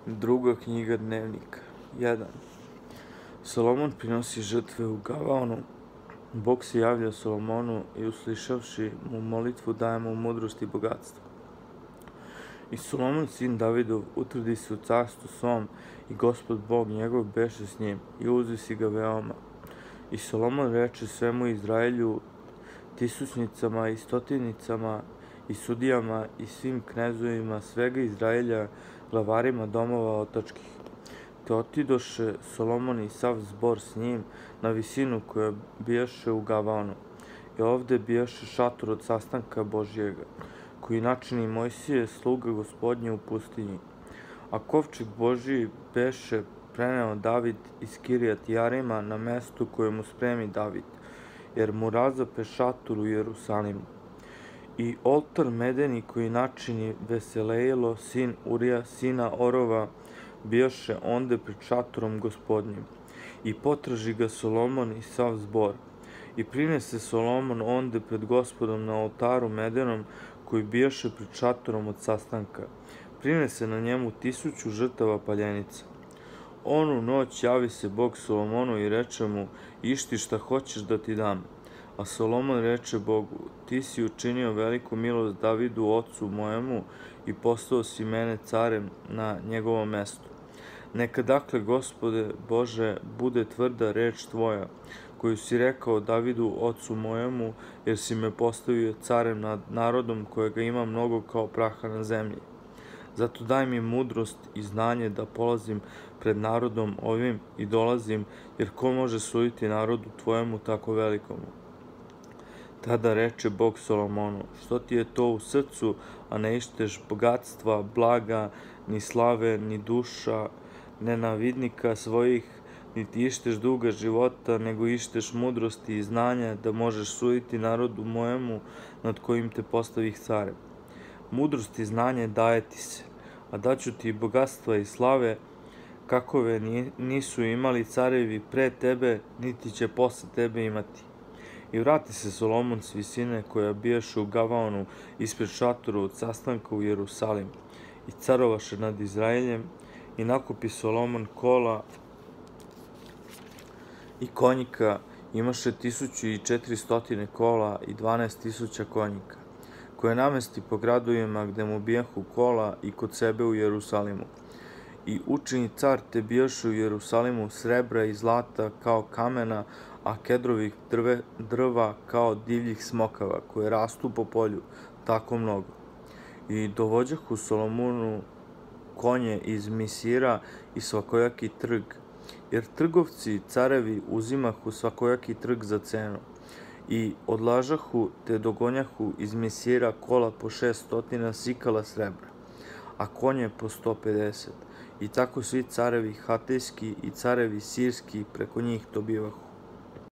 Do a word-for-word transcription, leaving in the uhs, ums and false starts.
Druga knjiga Dnevnika. jedan. Solomon prinosi žrtve u Gavaonu. Bog se javlja Solomonu i uslišavši mu molitvu daje mu mudrost i bogatstvo. I Solomon, sin Davidov, utrdi se u carstvu svom i Gospod Bog njegov beše s njim i uzvisi ga veoma. I Solomon reče svemu Izraelju, tisućnicama i stotinicama i sudijama i svim knezovima svega Izraelja, glavarima domova otačkih. Te otidoše Solomon i sav zbor s njim na visinu koja bijaše u Gavaonu. I ovde bijaše šator od sastanka Božjega, koji načini Mojsije, sluga Gospodnje u pustinji. A kovčeg Božji beše preneo David iz Kirijat Jarima na mestu koje mu spremi David, jer mu razape šator u Jerusalimu. I oltar medeni koji načini Veselejelo, sin Urija, sina Orova, bijaše onde pred šatorom Gospodnjim. I potraži ga Solomon i sav zbor. I prinese Solomon onde pred Gospodom na oltaru medenom koji bijaše pred šatorom od sastanka. Prinese na njemu tisuću žrtava paljenica. Onu noć javi se Bog Solomonu i reče mu, išti šta hoćeš da ti dam. A Solomon reče Bogu, ti si učinio veliku milost Davidu, ocu mojemu, i postao si mene carem na njegovom mestu. Neka dakle, Gospode Bože, bude tvrda reč tvoja, koju si rekao Davidu, ocu mojemu, jer si me postavio carem nad narodom kojega ima mnogo kao praha na zemlji. Zato daj mi mudrost i znanje da polazim pred narodom ovim i dolazim, jer ko može suditi narodu tvojemu tako velikomu? Tada reče Bog Solomonu, što ti je to u srcu, a ne išteš bogatstva, blaga, ni slave, ni duša, nenavidnika svojih, niti išteš duga života, nego išteš mudrosti i znanja da možeš suditi narodu mojemu nad kojim te postavih carem. Mudrost i znanje daje ti se, a daću ti bogatstva i slave, kakove nisu imali carevi pre tebe, niti će posle tebe imati. I vrati se Solomon s visine koja bijaše u Gavaonu ispred šatora od sastanka u Jerusalim i carovaše nad Izraeljem i nakupi Solomon kola i konjika, imaše tisuću i četiri stotine kola i dvanaest tisuća konjika, koje namesti po gradovima gde mu bijahu kola i kod sebe u Jerusalimu. I učini car te bijaše u Jerusalimu srebra i zlata kao kamena, a kedrovih drve, drva kao divljih smokava, koje rastu po polju, tako mnogo. I dovođahu Solomonu konje iz Misira i svakojaki trg, jer trgovci i carevi uzimahu svakojaki trg za cenu. I odlažahu te dogonjahu iz Misira kola po šest stotina sikala srebra, a konje po sto pedeset. I tako svi carevi hatejski i carevi sirski preko njih dobivahu.